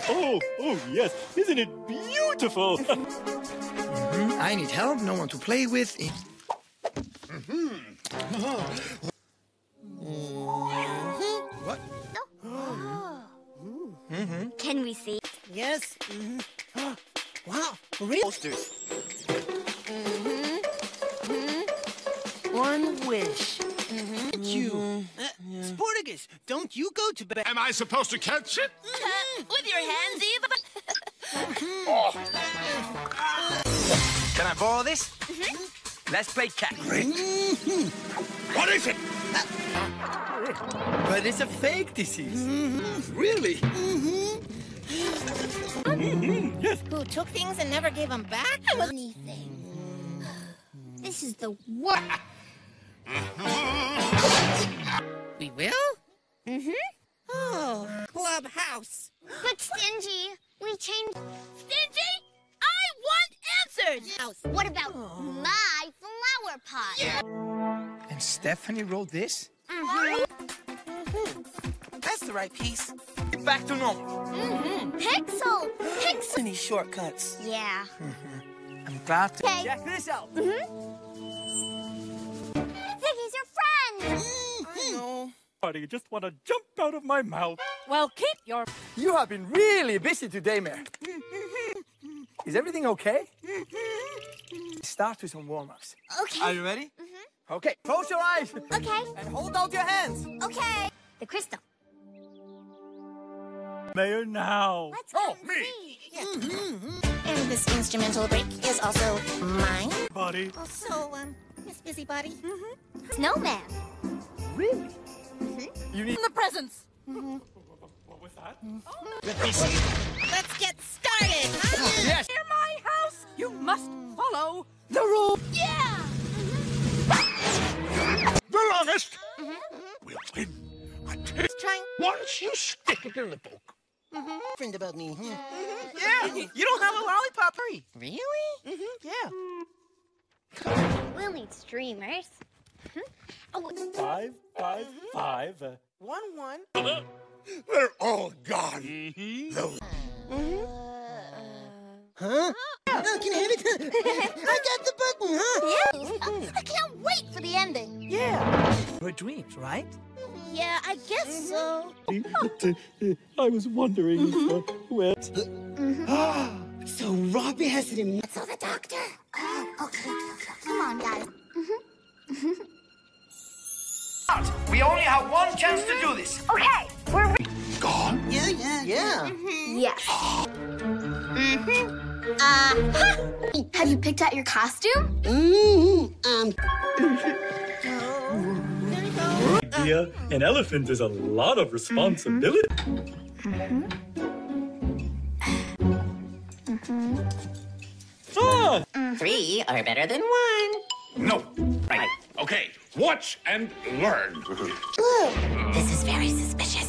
Oh, yes. Isn't it beautiful? I need help, no one to play with. What? Can we see? Yes. Wow, real posters. One wish. You. Sporticus, don't you go to bed. Am I supposed to catch it? With your hands, Eve. Can I borrow this? Let's play cat. What is it? But it's a fake disease. Really? Yes. Who took things and never gave them back? Anything. This is the worst. We will? Oh, clubhouse. But Stingy, we changed. Stingy, I want answers. House. What about my flower pot? And Stephanie wrote this? That's the right piece. Back to normal. Pixel. Any shortcuts? Yeah. I'm glad to. Okay. Check this out. Ziggy's your friend. I know. Buddy, just want to jump out of my mouth. Well, keep your... You have been really busy today, Mare. Is everything okay? Start with some warm-ups. Okay. Are you ready? Okay, close your eyes. Okay. And hold out your hands. Okay. The crystal. Mayor now. Let's Oh, go me. see. And this instrumental break is also mine. Buddy. Also, Miss Busybody. Snowman. Really? You need The presents. What was that? Let's get started, huh? Yes. Near my house, you must follow the rule. Yeah. The longest. We'll win. Let's try. Once you stick it in the book. Friend about me. Yeah, you don't have a lollipop. Really? Yeah. We'll need streamers. Oh, 5, 5, 5. 1, 1. They're all gone. Those Huh? No, can you hand it? I got the button, huh? yeah. I can't wait for the ending. Yeah. Your dreams, right? Yeah, I guess so. I was wondering where... So Robbie has it in. So the doctor. Okay. Come on, guys. We only have one chance to do this. Okay, we're gone. Yeah. yes. Have you picked out your costume? There you go. Idea, an elephant is a lot of responsibility. Ah! 3 are better than 1. No. Right. Okay. Watch and learn. This is very suspicious.